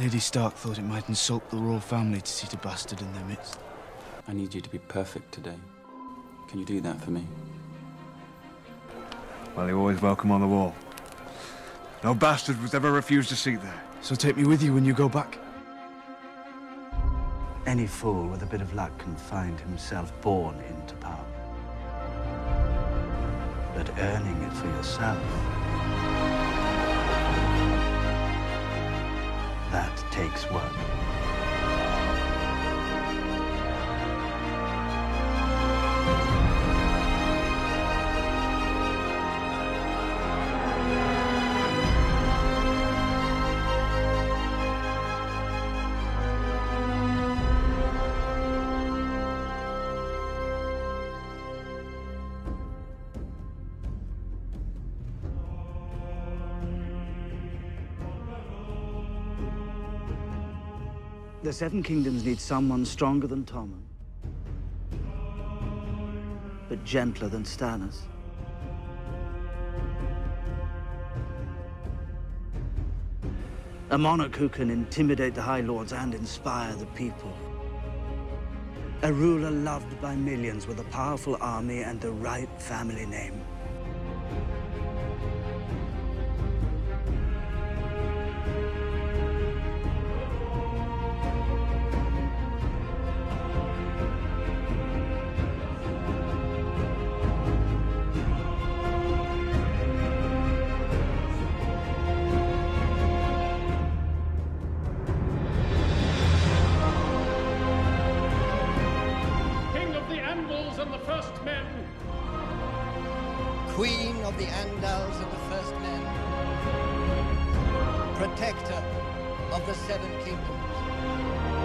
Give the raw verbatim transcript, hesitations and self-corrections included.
Lady Stark thought it might insult the royal family to seat a bastard in their midst. I need you to be perfect today. Can you do that for me? Well, you're always welcome on the wall. No bastard was ever refused a seat there. So take me with you when you go back. Any fool with a bit of luck can find himself born into power. But earning it for yourself, that takes work. The Seven Kingdoms need someone stronger than Tommen, but gentler than Stannis. A monarch who can intimidate the High Lords and inspire the people. A ruler loved by millions with a powerful army and the right family name. And the First Men. Queen of the Andals and the First Men. Protector of the Seven Kingdoms.